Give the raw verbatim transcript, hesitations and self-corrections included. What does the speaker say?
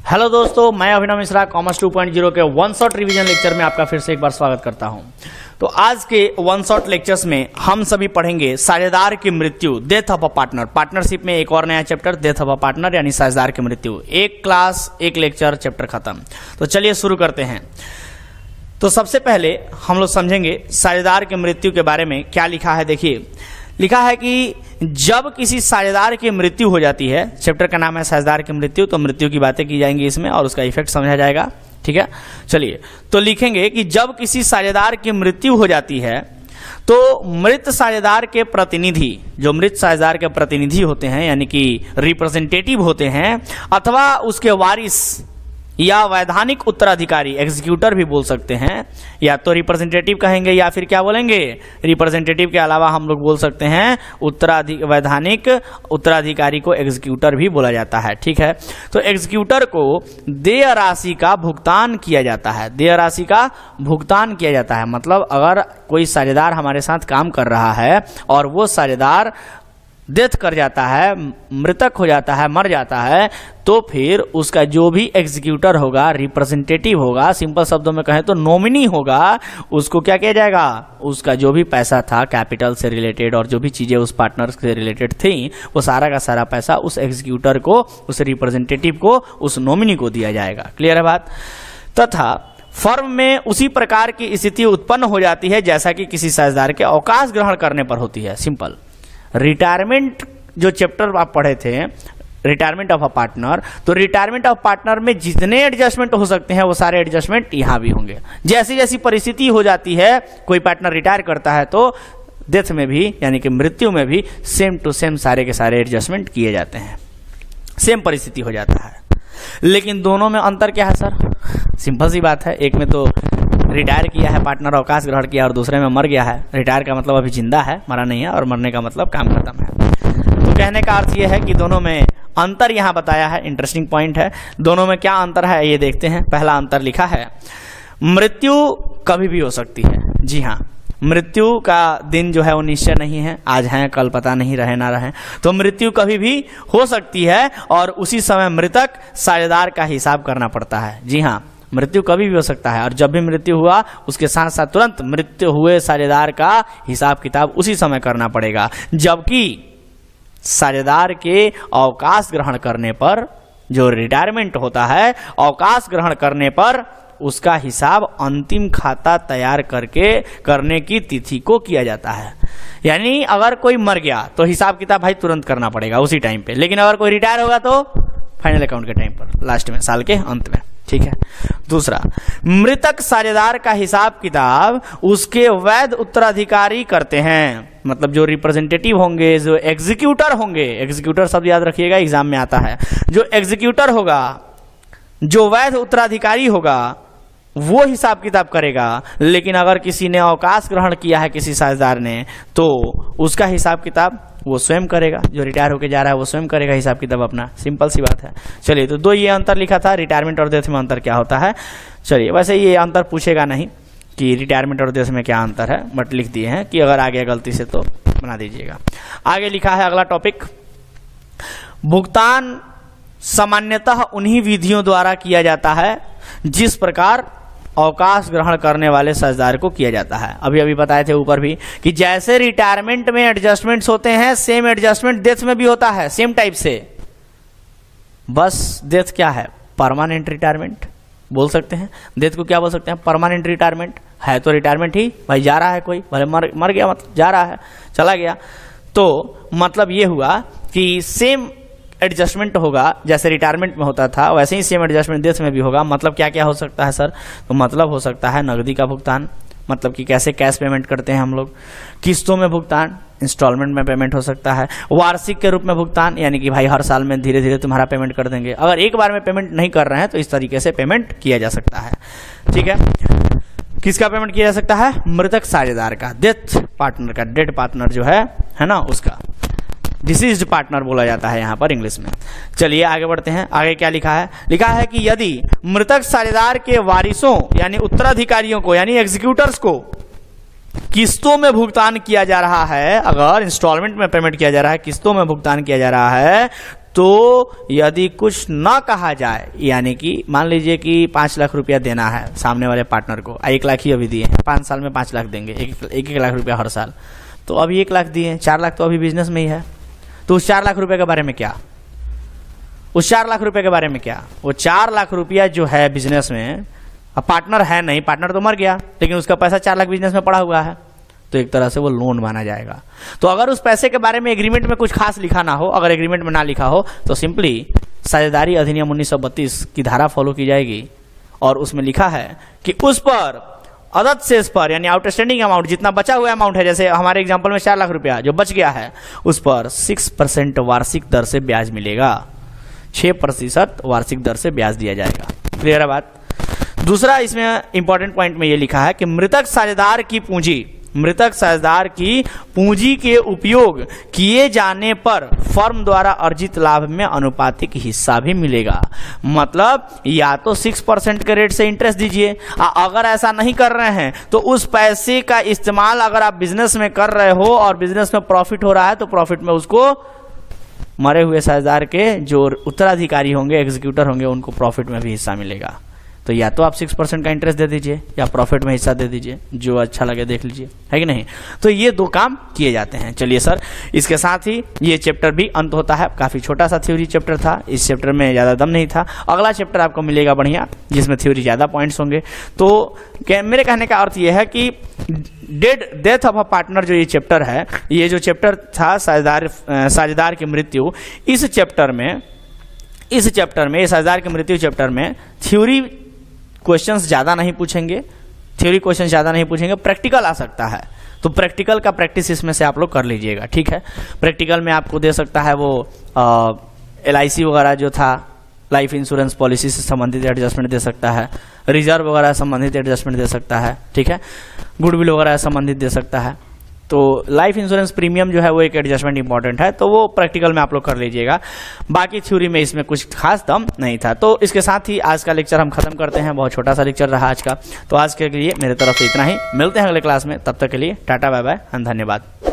Hello दोस्तों, मैं Abhinav Mishra commerce two point zero के वन शॉट रिवीजन लेक्चर में आपका फिर से एक बार स्वागत करता हूं। तो आज के वन शॉट लेक्चर्स में हम सभी पढ़ेंगे साझेदार की मृत्यु, death of a partner. Partnership में एक और नया chapter, death of a partner यानी साझेदार की मृत्यु। एक क्लास एक लेक्चर, चैप्टर खत्म। तो चलिए शुरू करते हैं। तो सबसे पहले हम लोग समझेंगे साझेदार की मृत्यु के बारे में क्या लिखा है। देखिए, लिखा है कि जब किसी साझेदार की मृत्यु हो जाती है, चैप्टर का नाम है साझेदार की मृत्यु, तो मृत्यु की बातें की जाएंगी इसमें और उसका इफेक्ट समझा जाएगा। ठीक है, चलिए तो लिखेंगे कि जब किसी साझेदार की मृत्यु हो जाती है तो मृत साझेदार के प्रतिनिधि, जो मृत साझेदार के प्रतिनिधि होते हैं यानी कि रिप्रेजेंटेटिव होते हैं, अथवा उसके वारिस या वैधानिक उत्तराधिकारी, एग्जीक्यूटर भी बोल सकते हैं, या तो रिप्रेजेंटेटिव कहेंगे या फिर क्या बोलेंगे, रिप्रेजेंटेटिव के अलावा हम लोग बोल सकते हैं उत्तराधिक वैधानिक उत्तराधिकारी को एग्जीक्यूटर भी बोला जाता है। ठीक है, तो एग्जीक्यूटर को देय राशि का भुगतान किया जाता है। देय राशि का भुगतान किया जाता है मतलब अगर कोई साझेदार हमारे साथ काम कर रहा है और वो साझेदार डेथ कर जाता है, मृतक हो जाता है, मर जाता है, तो फिर उसका जो भी एग्जीक्यूटर होगा, रिप्रेजेंटेटिव होगा, सिंपल शब्दों में कहें तो नॉमिनी होगा, उसको क्या किया जाएगा, उसका जो भी पैसा था कैपिटल से रिलेटेड और जो भी चीजें उस पार्टनर से रिलेटेड थी, वो सारा का सारा पैसा उस एग्जीक्यूटर को, उस रिप्रेजेंटेटिव को, उस नॉमिनी को दिया जाएगा। क्लियर है बात। तथा फर्म में उसी प्रकार की स्थिति उत्पन्न हो जाती है जैसा कि किसी साझेदार के अवकाश ग्रहण करने पर होती है। सिंपल रिटायरमेंट जो चैप्टर आप पढ़े थे, रिटायरमेंट ऑफ अ पार्टनर, तो रिटायरमेंट ऑफ पार्टनर में जितने एडजस्टमेंट हो सकते हैं वो सारे एडजस्टमेंट यहां भी होंगे। जैसी जैसी परिस्थिति हो जाती है, कोई पार्टनर रिटायर करता है तो डेथ में भी यानी कि मृत्यु में भी सेम टू सेम सारे के सारे एडजस्टमेंट किए जाते हैं, सेम परिस्थिति हो जाता है। लेकिन दोनों में अंतर क्या है सर? सिंपल सी बात है, एक में तो रिटायर किया है पार्टनर, अवकाश ग्रहण किया, और दूसरे में मर गया है। रिटायर का मतलब अभी जिंदा है, मरा नहीं है, और मरने का मतलब काम खत्म है। तो कहने का अर्थ यह है कि दोनों में अंतर यहां बताया है। इंटरेस्टिंग पॉइंट है। दोनों में क्या अंतर है ये देखते हैं। पहला अंतर लिखा है, मृत्यु कभी भी हो सकती है। जी हाँ, मृत्यु का दिन जो है वो निश्चय नहीं है, आज है कल पता नहीं रहे ना रहे, तो मृत्यु कभी भी हो सकती है और उसी समय मृतक साझेदार का हिसाब करना पड़ता है। जी हाँ, मृत्यु कभी भी हो सकता है और जब भी मृत्यु हुआ उसके साथ साथ तुरंत मृत्यु हुए साझेदार का हिसाब किताब उसी समय करना पड़ेगा। जबकि साझेदार के अवकाश ग्रहण करने पर, जो रिटायरमेंट होता है, अवकाश ग्रहण करने पर उसका हिसाब अंतिम खाता तैयार करके करने की तिथि को किया जाता है। यानी अगर कोई मर गया तो हिसाब किताब भाई तुरंत करना पड़ेगा उसी टाइम पे, लेकिन अगर कोई रिटायर होगा तो फाइनल अकाउंट के टाइम पर, लास्ट में, साल के अंत में। ठीक है। दूसरा, मृतक साझेदार का हिसाब किताब उसके वैध उत्तराधिकारी करते हैं, मतलब जो रिप्रेजेंटेटिव होंगे, जो एग्जीक्यूटर होंगे, एग्जीक्यूटर शब्द याद रखिएगा, एग्जाम में आता है, जो एग्जीक्यूटर होगा, जो वैध उत्तराधिकारी होगा, वो हिसाब किताब करेगा। लेकिन अगर किसी ने अवकाश ग्रहण किया है, किसी साझेदार ने, तो उसका हिसाब किताब वो स्वयं करेगा। जो रिटायर होके जा रहा है वो स्वयं करेगा हिसाब किताब अपना। सिंपल सी बात है। चलिए, तो दो ये अंतर लिखा था, रिटायरमेंट और डेथ में अंतर क्या होता है। चलिए, वैसे ये अंतर पूछेगा नहीं कि रिटायरमेंट और डेथ में क्या अंतर है, बट लिख दिए हैं कि अगर आ गया गलती से तो बना दीजिएगा। आगे लिखा है अगला टॉपिक, भुगतान सामान्यतः उन्हीं विधियों द्वारा किया जाता है जिस प्रकार अवकाश ग्रहण करने वाले साझेदार को किया जाता है। अभी अभी बताए थे ऊपर भी कि जैसे रिटायरमेंट में एडजस्टमेंट्स होते हैं, सेम एडजस्टमेंट डेथ में भी होता है, सेम टाइप से। बस डेथ क्या है, परमानेंट रिटायरमेंट बोल सकते हैं। डेथ को क्या बोल सकते हैं, परमानेंट रिटायरमेंट। है तो रिटायरमेंट ही, भाई जा रहा है कोई, भले मर मर गया मतलब जा रहा है, चला गया, तो मतलब ये हुआ कि सेम एडजस्टमेंट होगा जैसे रिटायरमेंट में होता था, वैसे ही सेम एडजस्टमेंट डेथ में भी होगा। मतलब क्या क्या हो सकता है सर? तो मतलब हो सकता है नकदी का भुगतान, मतलब कि कैसे कैश पेमेंट करते हैं हम लोग, किस्तों में भुगतान, इंस्टॉलमेंट में पेमेंट हो सकता है, वार्षिक के रूप में भुगतान, यानी कि भाई हर साल में धीरे धीरे तुम्हारा पेमेंट कर देंगे। अगर एक बार में पेमेंट नहीं कर रहे हैं तो इस तरीके से पेमेंट किया जा सकता है। ठीक है, किसका पेमेंट किया जा सकता है? मृतक साझेदार का, डेथ पार्टनर का, डेड पार्टनर जो है है ना, उसका डिसीज्ड पार्टनर बोला जाता है यहाँ पर इंग्लिश में। चलिए आगे बढ़ते हैं। आगे क्या लिखा है? लिखा है कि यदि मृतक साझेदार के वारिसों यानी उत्तराधिकारियों को, यानी एग्जीक्यूटर्स को किस्तों में भुगतान किया जा रहा है, अगर इंस्टॉलमेंट में पेमेंट किया जा रहा है, किस्तों में भुगतान किया जा रहा है, तो यदि कुछ न कहा जाए, यानी कि मान लीजिए कि पाँच लाख रुपया देना है सामने वाले पार्टनर को, एक लाख ही अभी दिए हैं, पाँच साल में पाँच लाख देंगे, एक एक, एक लाख रुपया हर साल, तो अभी एक लाख दिए हैं, चार लाख तो अभी बिजनेस में ही है। तो उस चार लाख रुपए के बारे में क्या उस चार लाख रुपए के बारे में क्या वो चार लाख रुपया जो है बिजनेस में, अब पार्टनर है नहीं, पार्टनर तो मर गया, लेकिन उसका पैसा चार लाख बिजनेस में पड़ा हुआ है, तो एक तरह से वो लोन माना जाएगा। तो अगर उस पैसे के बारे में एग्रीमेंट में कुछ खास लिखा ना हो, अगर एग्रीमेंट में ना लिखा हो, तो सिंपली साझेदारी अधिनियम उन्नीस सौ बत्तीस की धारा फॉलो की जाएगी और उसमें लिखा है कि उस पर अदद शेष पर, यानी आउटस्टैंडिंग अमाउंट, जितना बचा हुआ अमाउंट है, जैसे हमारे एग्जांपल में चार लाख रुपया जो बच गया है, उस पर सिक्स परसेंट वार्षिक दर से ब्याज मिलेगा, छह प्रतिशत वार्षिक दर से ब्याज दिया जाएगा। क्लियर है बात। दूसरा इसमें इंपॉर्टेंट पॉइंट में ये लिखा है कि मृतक साझेदार की पूंजी मृतक साझेदार की पूंजी के उपयोग किए जाने पर फर्म द्वारा अर्जित लाभ में अनुपातिक हिस्सा भी मिलेगा। मतलब या तो सिक्स परसेंट के रेट से इंटरेस्ट दीजिए, अगर ऐसा नहीं कर रहे हैं तो उस पैसे का इस्तेमाल अगर आप बिजनेस में कर रहे हो और बिजनेस में प्रॉफिट हो रहा है, तो प्रॉफिट में उसको मरे हुए साझेदार के जो उत्तराधिकारी होंगे, एग्जीक्यूटर होंगे, उनको प्रॉफिट में भी हिस्सा मिलेगा। तो या तो आप सिक्स परसेंट का इंटरेस्ट दे दीजिए या प्रॉफिट में हिस्सा दे दीजिए, जो अच्छा लगे देख लीजिए, है कि नहीं। तो ये दो काम किए जाते हैं। चलिए सर, इसके साथ ही ये चैप्टर भी अंत होता है। काफी छोटा सा थ्योरी चैप्टर था, इस चैप्टर में ज्यादा दम नहीं था। अगला चैप्टर आपको मिलेगा बढ़िया, जिसमें थ्योरी ज्यादा पॉइंट्स होंगे। तो मेरे कहने का अर्थ यह है कि dead death of a partner जो ये चैप्टर है, ये जो चैप्टर था साझेदार साझेदार की मृत्यु, इस चैप्टर में इस चैप्टर में साझेदार की मृत्यु चैप्टर में थ्योरी क्वेश्चंस ज़्यादा नहीं पूछेंगे, थ्योरी क्वेश्चन ज़्यादा नहीं पूछेंगे, प्रैक्टिकल आ सकता है। तो प्रैक्टिकल का प्रैक्टिस इसमें से आप लोग कर लीजिएगा, ठीक है। प्रैक्टिकल में आपको दे सकता है वो एल आई सी वगैरह जो था, लाइफ इंश्योरेंस पॉलिसी से संबंधित एडजस्टमेंट दे सकता है, रिजर्व वगैरह संबंधित एडजस्टमेंट दे सकता है, ठीक है, गुडविल वगैरह संबंधित दे सकता है। तो लाइफ इंश्योरेंस प्रीमियम जो है वो एक एडजस्टमेंट इंपॉर्टेंट है, तो वो प्रैक्टिकल में आप लोग कर लीजिएगा। बाकी थ्योरी में इसमें कुछ खास दम नहीं था। तो इसके साथ ही आज का लेक्चर हम खत्म करते हैं। बहुत छोटा सा लेक्चर रहा आज का। तो आज के लिए मेरे तरफ से इतना ही। मिलते हैं अगले क्लास में, तब तक के लिए टाटा बाय बाय, धन्यवाद।